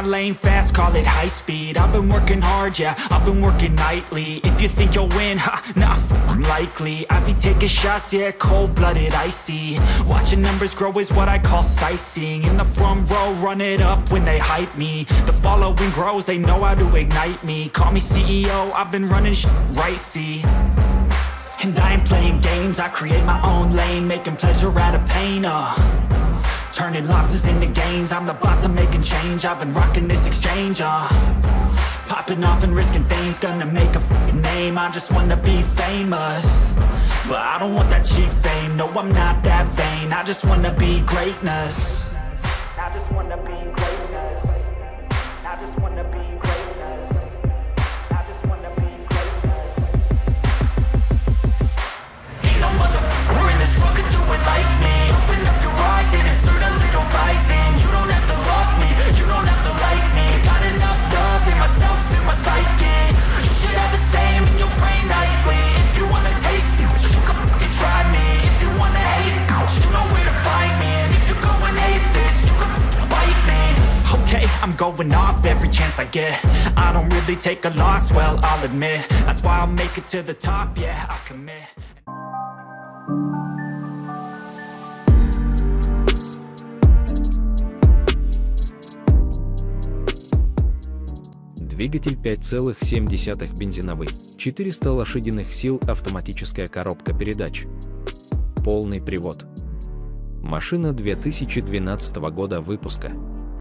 lane fast, call it high speed. I've been working hard, yeah, I've been working nightly. If you think you'll win, ha, nah, likely. I be taking shots, yeah, cold-blooded, icy. Watching numbers grow is what I call sightseeing. In the front row, run it up when they hype me. The following grows, they know how to ignite me. Call me CEO, I've been running shit right, see. And I ain't playing games, I create my own lane, making pleasure out of pain, turning losses into gains, I'm the boss, I'm making change. I've been rocking this exchange, popping off and risking things, gonna make a f***ing name. I just wanna be famous, but I don't want that cheap fame. No, I'm not that vain, I just wanna be greatness. I just wanna be greatness. I just wanna be greatness. I just wanna be greatness. Ain't no motherfucker in this world could do it like me. Open up your eyes and insert a little vice in. You don't have to love me, you don't have to like me. Got enough love in myself, in my psyche. You should have the same in your brain nightly. If you wanna taste me, you can fucking try me. If you wanna hate me, you know where to find me. And if you're going hate this, you can fucking bite me. Okay, I'm going off every chance I get. I don't really take a loss, well, I'll admit. That's why I'll make it to the top, yeah, I'll commit. Двигатель 5,7 бензиновый, 400 лошадиных сил, автоматическая коробка передач. Полный привод. Машина 2012 года выпуска.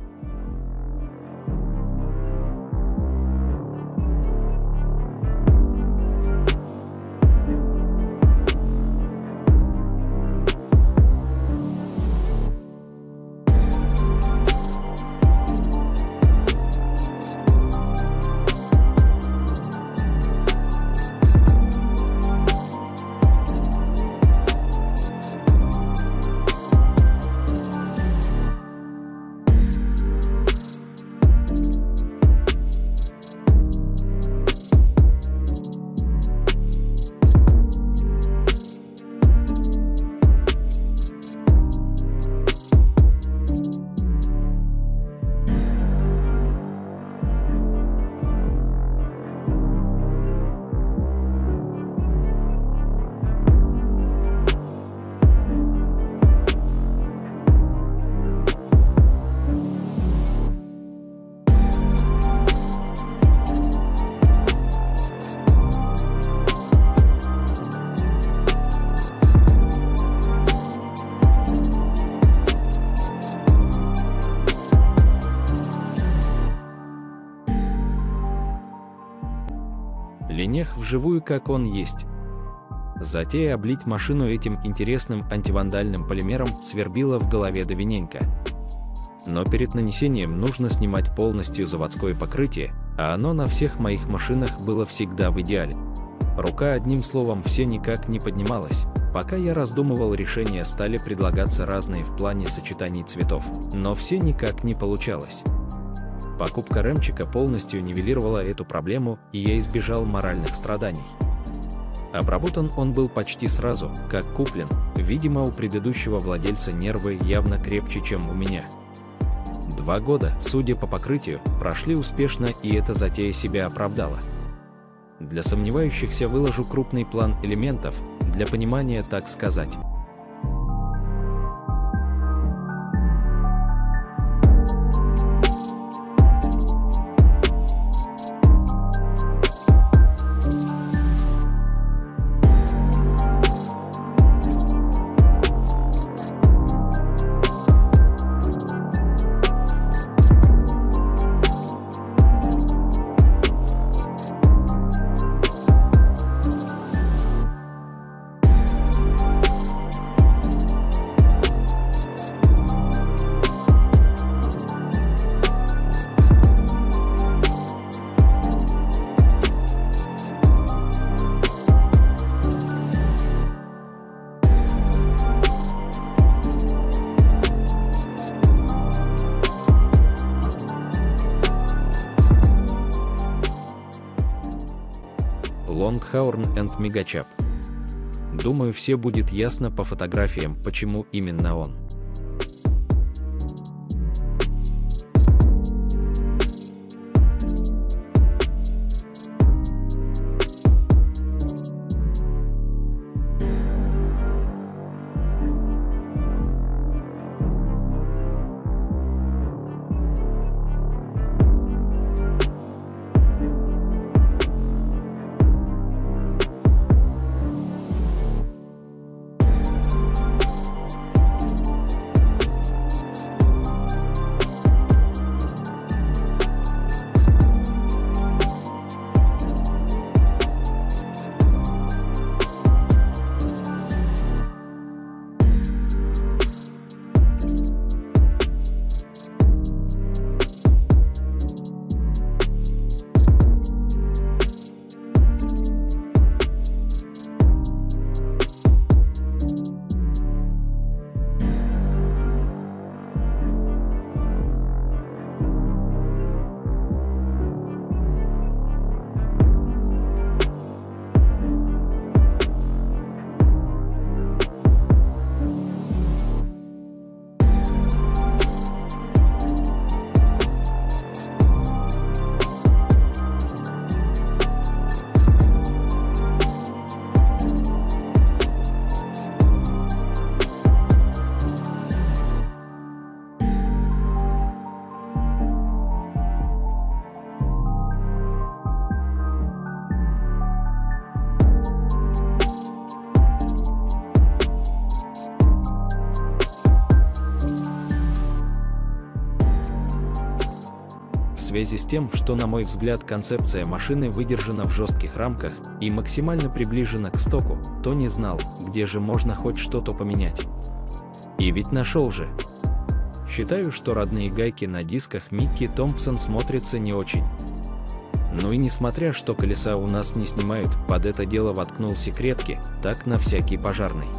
Ленех вживую, как он есть. Затея облить машину этим интересным антивандальным полимером свербила в голове давненько. Но перед нанесением нужно снимать полностью заводское покрытие, а оно на всех моих машинах было всегда в идеале. Рука, одним словом, все никак не поднималась. Пока я раздумывал, решения стали предлагаться разные в плане сочетаний цветов, но все никак не получалось. Покупка ремчика полностью нивелировала эту проблему, и я избежал моральных страданий. Обработан он был почти сразу, как куплен. Видимо, у предыдущего владельца нервы явно крепче, чем у меня. 2 года, судя по покрытию, прошли успешно, и эта затея себя оправдала. Для сомневающихся выложу крупный план элементов, для понимания, так сказать. Лондхаурн энд Мегачап. Думаю, все будет ясно по фотографиям, почему именно он. связи с тем, что, на мой взгляд, концепция машины выдержана в жестких рамках и максимально приближена к стоку, то не знал, где же можно хоть что-то поменять. И ведь нашел же. Считаю, что родные гайки на дисках Микки Томпсон смотрятся не очень. Ну и несмотря, что колеса у нас не снимают, под это дело воткнул секретки, так на всякий пожарный.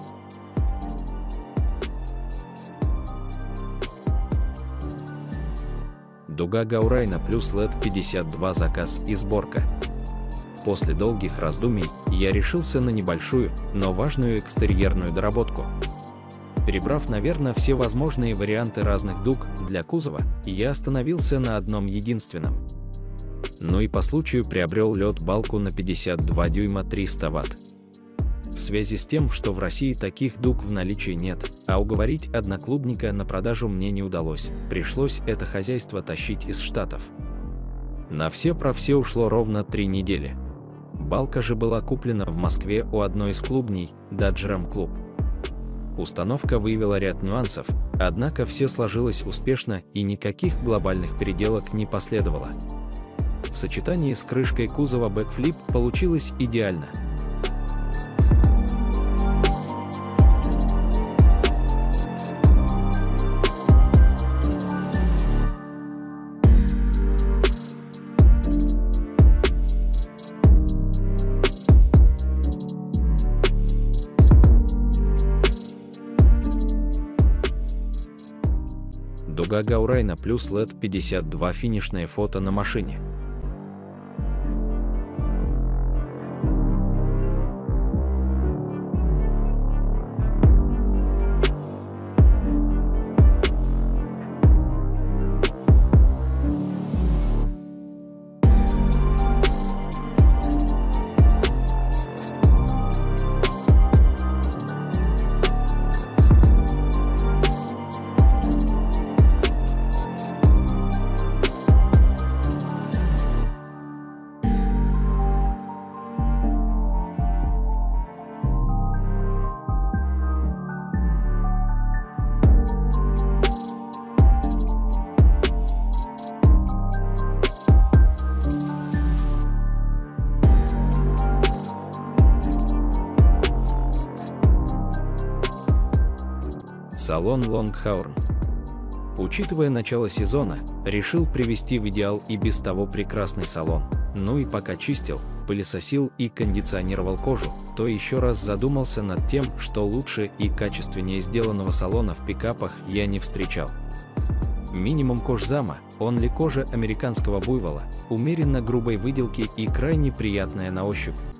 Дуга Гаурайна плюс LED 52 заказ и сборка. После долгих раздумий я решился на небольшую, но важную экстерьерную доработку. Перебрав, наверное, все возможные варианты разных дуг для кузова, я остановился на одном единственном. Ну и по случаю приобрел лед-балку на 52 дюйма 300 Вт. В связи с тем, что в России таких дуг в наличии нет, а уговорить одноклубника на продажу мне не удалось, пришлось это хозяйство тащить из Штатов. На все про все ушло ровно 3 недели. Балка же была куплена в Москве у одной из клубней, Dodge Ram Club. Установка выявила ряд нюансов, однако все сложилось успешно и никаких глобальных переделок не последовало. В сочетании с крышкой кузова бэкфлип получилось идеально. Дуга Гаурайна плюс LED 52 финишное фото на машине. Салон Longhorn. Учитывая начало сезона, решил привести в идеал и без того прекрасный салон. Ну и пока чистил, пылесосил и кондиционировал кожу, то еще раз задумался над тем, что лучше и качественнее сделанного салона в пикапах я не встречал. Минимум кожзама, он ли кожа американского буйвола, умеренно грубой выделки и крайне приятная на ощупь,